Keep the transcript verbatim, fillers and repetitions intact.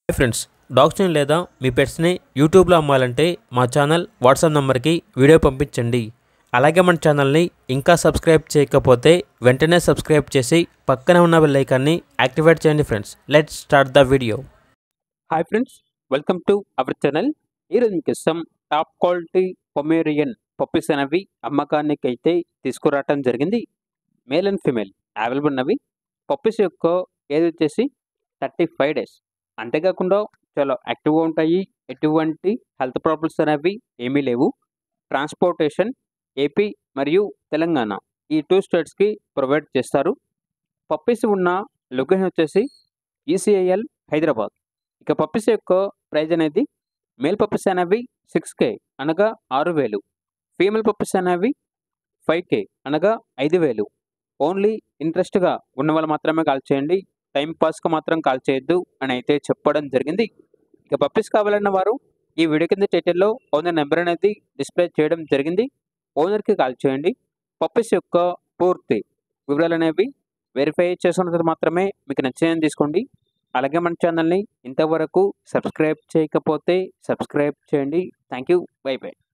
Hi friends, డాగ్స్ని లేదా మీ పెట్స్ని యూట్యూబ్లో అమ్మాలంటే మా ఛానల్ వాట్సాప్ నెంబర్కి వీడియో పంపించండి. అలాగే మన ఛానల్ని ఇంకా సబ్స్క్రైబ్ చేయకపోతే వెంటనే సబ్స్క్రైబ్ చేసి పక్కనే ఉన్న బెల్ ఐకాన్ని యాక్టివేట్ చేయండి. Friends, let's start the video. Hi friends, welcome to our channel. ఈరోజు మీకోసం టాప్ క్వాలిటీ పొమేరియన్ పప్పీస్ అనేవి అమ్మకానికి అయితే తీసుకురావటం జరిగింది. మేల్ అండ్ ఫీమేల్ అవైలబుల్ ఉన్నవి. పప్పీస్ యొక్క ఏజ్ వచ్చేసి థర్టీ ఫైవ్ డేస్. అంతేకాకుండా చాలా యాక్టివ్గా ఉంటాయి. ఎటువంటి హెల్త్ ప్రాబ్లమ్స్ అనేవి ఏమీ లేవు. ట్రాన్స్పోర్టేషన్ ఏపీ మరియు తెలంగాణ ఈ టూ స్టేట్స్కి ప్రొవైడ్ చేస్తారు. పప్పీస్ ఉన్న లొకేషన్ వచ్చేసి ఈసీఐఎల్ హైదరాబాద్. ఇక పప్పీస్ యొక్క ప్రైజ్ అనేది మేల్ పప్పీస్ అనేవి సిక్స్ కే అనగా ఆరు వేలు, ఫీమేల్ పప్పీస్ అనేవి ఫైవ్ కే అనగా ఐదు వేలు. ఓన్లీ ఇంట్రెస్ట్గా ఉన్న వాళ్ళు మాత్రమే కాల్ చేయండి, టైం పాస్కి మాత్రం కాల్ చేయొద్దు అని అయితే చెప్పడం జరిగింది. ఇక పప్పీస్ కావాలన్న వారు ఈ వీడియో కింద టైటిల్లో ఓనర్ నెంబర్ అనేది డిస్ప్లే చేయడం జరిగింది. ఓనర్కి కాల్ చేయండి. పప్పీస్ యొక్క పూర్తి వివరాలు అనేవి వెరిఫై చేసుకున్న తర్వాత మాత్రమే మీకు నచ్చినది తీసుకోండి. అలాగే మన ఛానల్ని ఇంతవరకు సబ్స్క్రైబ్ చేయకపోతే సబ్స్క్రైబ్ చేయండి. Thank you. Bye by.